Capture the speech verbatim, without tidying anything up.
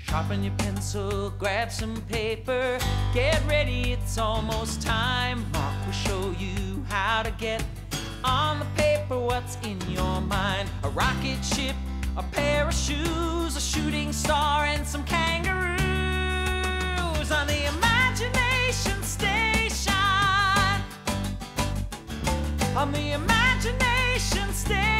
Sharpen your pencil, grab some paper. Get ready, it's almost time. Mark will show you how to get on the paper what's in your mind. A rocket ship, a pair of shoes, a shooting star, and some kangaroos on the imagination station. On the imagination station.